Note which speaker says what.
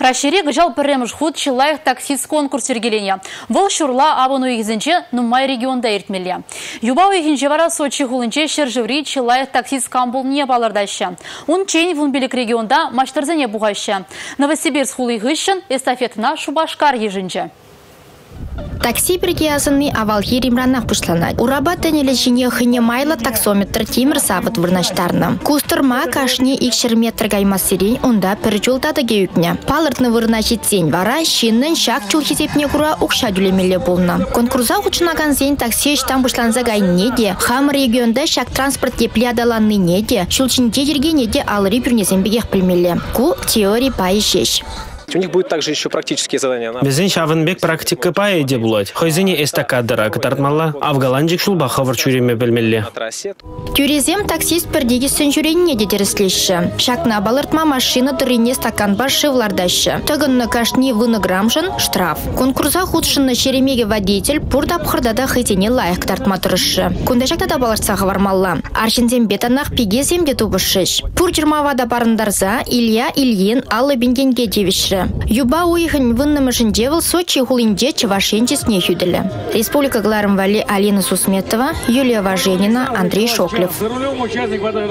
Speaker 1: Кашире гжал пірреміш худ чылайық таксист конкурс сергелене. Бұл шурла абыну егізінче Нумай регионда ертмелі. Юбау егінже вара Сочи хулынче шержеври чылайық таксист камбул не балардайшы. Он чейн вунбелік регионда маштарзане буғайшы. Новосибирск хулы ғышын эстафетына Шубашкар ежінче.
Speaker 2: Такси бригиясыны авалхи римранах пушлана. Урабата нелечине хыне майла таксометр тимир савыт вырнаштарна. Кустырма кашне икшер метр гаймасырень онда перчултата геюкня. Палыртны вырнашит сень вара шиннен шак чулхизепне кура укша дюлемеле болна. Конкурса учынаган сень такси штам пушланса гайнеде, хам регионда шак транспорт теплядаланны неде, шулчинте жергенеде алыры пюрнесен бегех пельмеле. Ку теории паишеш.
Speaker 3: У них будет также еще практические задания.
Speaker 4: Безен шавынбек практика паеде булать. Хойзене эстакадыра кытартмалла, а в голландик шулба хавар чуреме белмелле.
Speaker 2: Тюрезем таксист пердеги сенчуренне дедереслеші. Шакна балыртма машина дырине стакан башы влардащы. Тыгынны кашни вынығрамшын штраф. Конкурса худшынны шеремеге водитель пурдап хырдада хытене лайық тартма тұрышы. Кундашакта да балыртсаға вармалла. Аршинзем бетанақ пигезем де тубышыш. Пур жырмавада барындарза Илья Ильин Аллы Бенгенге девиші. Юба уйхын выннымышын девыл Сочи хулинде чевашенчесне хюделі. Республика Гларым Вали Алина Сусметова, Юлия Важенина, Андрей Шоклев.